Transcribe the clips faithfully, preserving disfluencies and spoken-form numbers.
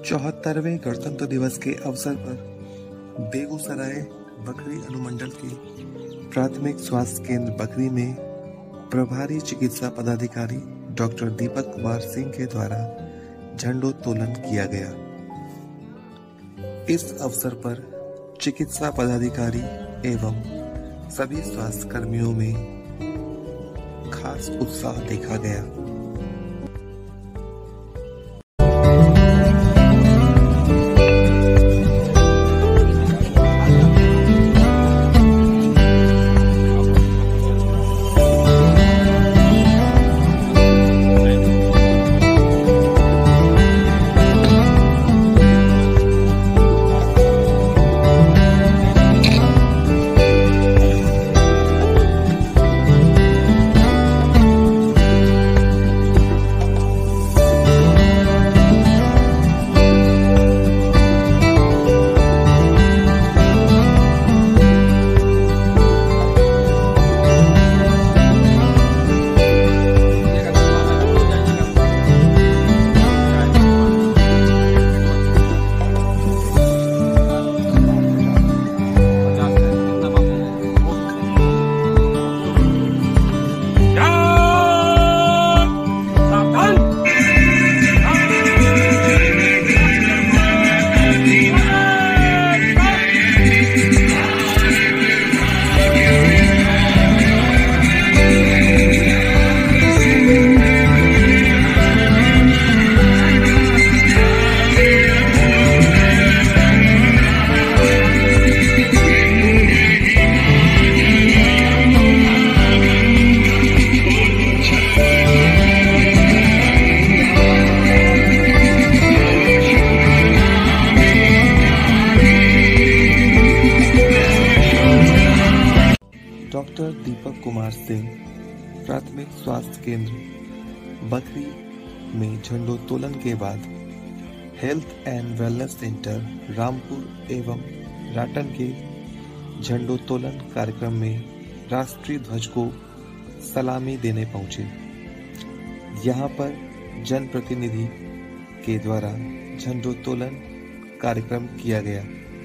चौहत्तरवें गणतंत्र दिवस के अवसर पर बेगूसराय बखरी अनुमंडल के प्राथमिक स्वास्थ्य केंद्र बखरी में प्रभारी चिकित्सा पदाधिकारी डॉक्टर दीपक कुमार सिंह के द्वारा झंडोत्तोलन किया गया। इस अवसर पर चिकित्सा पदाधिकारी एवं सभी स्वास्थ्य कर्मियों में खास उत्साह देखा गया। डॉक्टर दीपक कुमार सिंह प्राथमिक स्वास्थ्य केंद्र बखरी में झंडोत्तोलन के बाद health and wellness centre Rampur एवं राटन के झंडोत्तोलन कार्यक्रम में राष्ट्रीय ध्वज को सलामी देने पहुंचे। यहां पर जनप्रतिनिधि के द्वारा झंडोत्तोलन कार्यक्रम किया गया।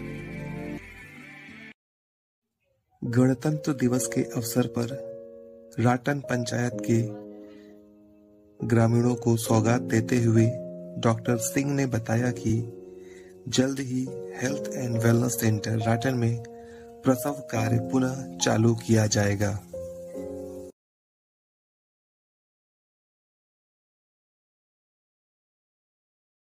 गणतंत्र दिवस के अवसर पर राटन पंचायत के ग्रामीणों को सौगात देते हुए डॉक्टर सिंह ने बताया कि जल्द ही health and wellness centre Ratan में प्रसव कार्य पुनः चालू किया जाएगा।